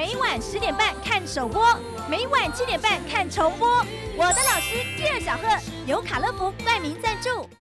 每晚10点半看首播，每晚7点半看重播。我的老师第二小贺由卡乐福冠名赞助。